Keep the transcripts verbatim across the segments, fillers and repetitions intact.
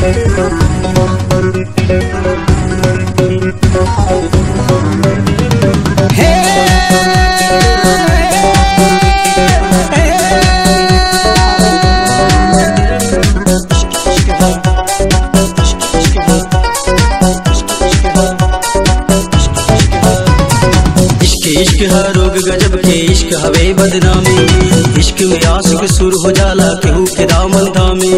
इश्क है रोग गजब के इश्क हवे बदनामी, इश्क में आशिक सुर हो जाला केहू के दामन थामी।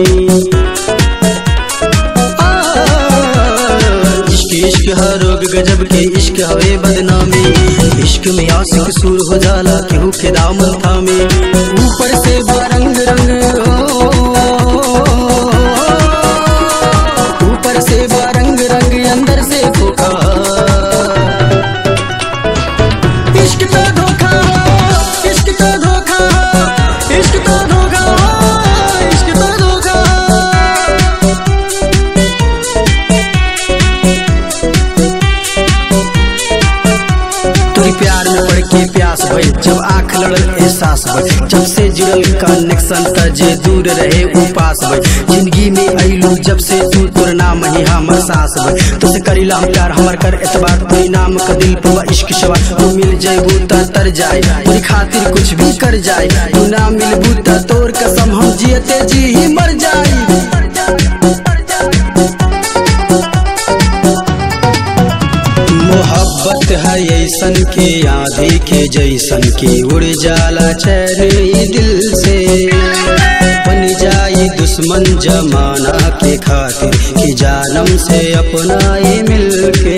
इश्क इश्क है रोग गजब के इश्क हवे बदनामी, इश्क में आशिक सुर हो जाला केहू के दामन थामी। ऊपर से बारंग रंग ऊपर से बारंग रंग अंदर से धोखा। इश्क तो धोखा, इश्क तो धोखा, इश्क तो धोखा, इश्क तो धोखा। तोरी प्यार में पड़ के प्यास भई, जब आँख लड़ल एहसास भई, जब से जुड़ल कनेक्शन त जे दूर रहे उ पास भई। जिंदगी में अइलू जब से तू तोर नाम ही हमर सास भई। तुझसे करीला हम प्यार हमर कर एतबार, तोरी नाम का दिल पर इश्क सवार। तू मिल जाएबू त तर जाए, तोरी खातिर कुछ भी कर जाए। तू ना मिलबू त तोर कसम हम जियते जी ही मर जाए। मोहब्बत है ऐसन के आंधी के जैसन की उड़ जाला चैन ई दिल से। बन जाई दुश्मन जमाना के खातिर कि जानम से अपनाए मिलके।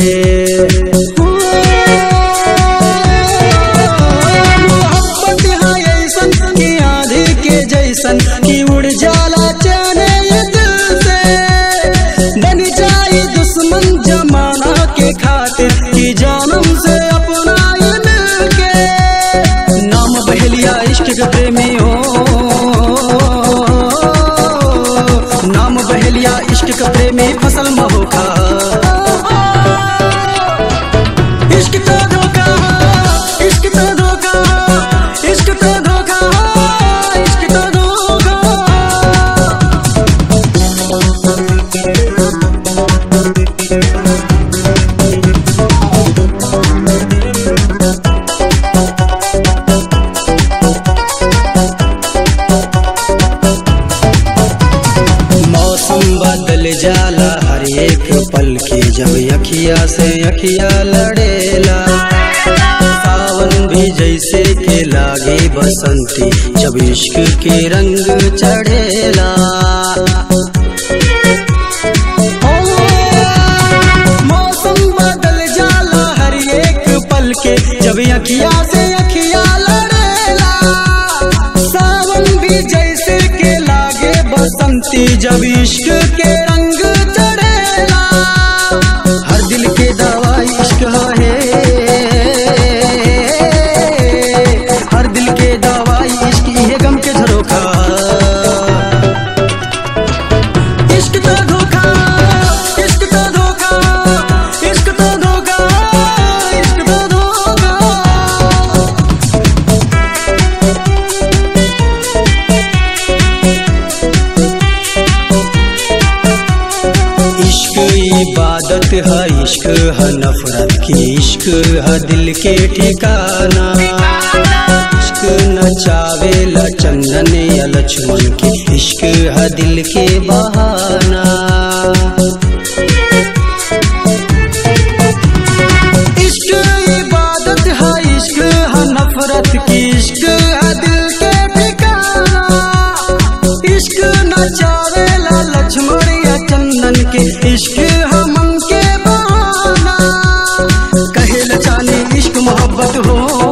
मोहब्बत है ऐसन के आंधी के जैसन की उड़ जाला चैन ई दिल से। बन जाई दुश्मन जमाना के खातिर कि जानम से अपनाए मिलके। नाम बहेलिया इश्क के प्रेमी हो, नाम बहेलिया इश्क के प्रेमी फसल महोखा। इश्क तो धोखा, इश्क तो धोखा, इश्क तो धोखा, इश्क तो धोखा। बदल जाला हर एक पल के जब अखिया से अखिया लड़ेला। सावन भी जैसे के लागे बसंती जब इश्क के रंग चढ़ेला। मौसम बदल जाला हर एक पल के जब अखिया से अखिया लड़ेला। सावन भी जैसे के लागे बसंती जब इश्क के रंग चढ़ेला। हर दिल के दवाई इश्क है, हर दिल के दवाई इश्क है गम के झरोखा। इश्क तो धोखा, इश्क तो धोखा, इश्क तो धोखा, इश्क तो धोखा। इश्क इबादत है, इश्क है नफरत की, इश्क है दिल के ठिकाना। इश्क नचावेला चंदन या लक्ष्मण की, इश्क है दिल के बहाना। इश्क इबादत है, इश्क है नफरत की, इश्क है दिल के ठिकाना। इश्क नचावेला लक्ष्मण या चंदन के, इश्क है मन के बहाना। कहे लचाने इश्क मोहब्बत हो,